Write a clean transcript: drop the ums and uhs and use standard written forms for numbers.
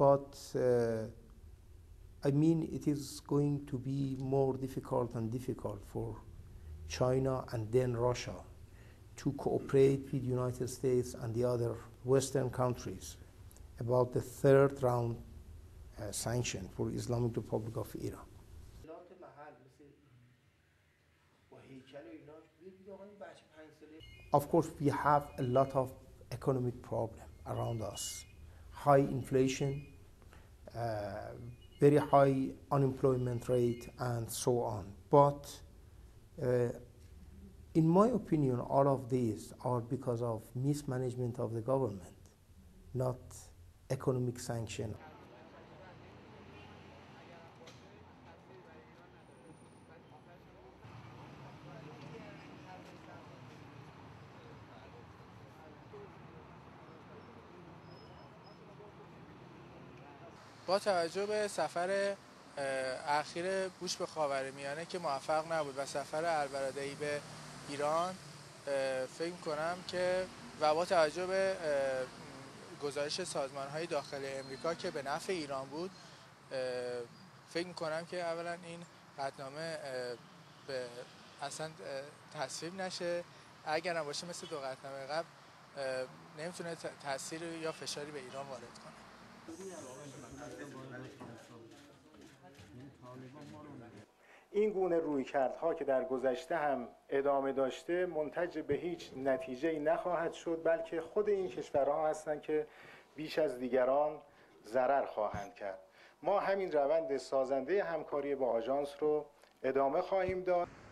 but I mean it is going to be more difficult and difficult for China and then Russia to cooperate with the United States and the other Western countries about the third round sanction for Islamic Republic of Iran. Of course, we have a lot of economic problem around us. High inflation, very high unemployment rate, and so on. But in my opinion, all of these are because of mismanagement of the government, not economic sanction. با توجه به سفر اخیر بوش به خاورمیانه که موفق نبود و سفر البرادعی به ایران، فکر می‌کنم که و با توجه به گزارش سازمان‌های داخلی امریکا که به نفع ایران بود، فکر می‌کنم که اولا این قطعنامه به اصلا تصویب نشه. اگر هم باشه مثل دو قطعنامه قبل نمیتونه تاثیر یا فشاری به ایران وارد کنه. این گونه رویکردها که در گذشته هم ادامه داشته منتج به هیچ نتیجه‌ای نخواهد شد، بلکه خود این کشورها هستند که بیش از دیگران ضرر خواهند کرد. ما همین روند سازنده همکاری با آژانس رو ادامه خواهیم داد.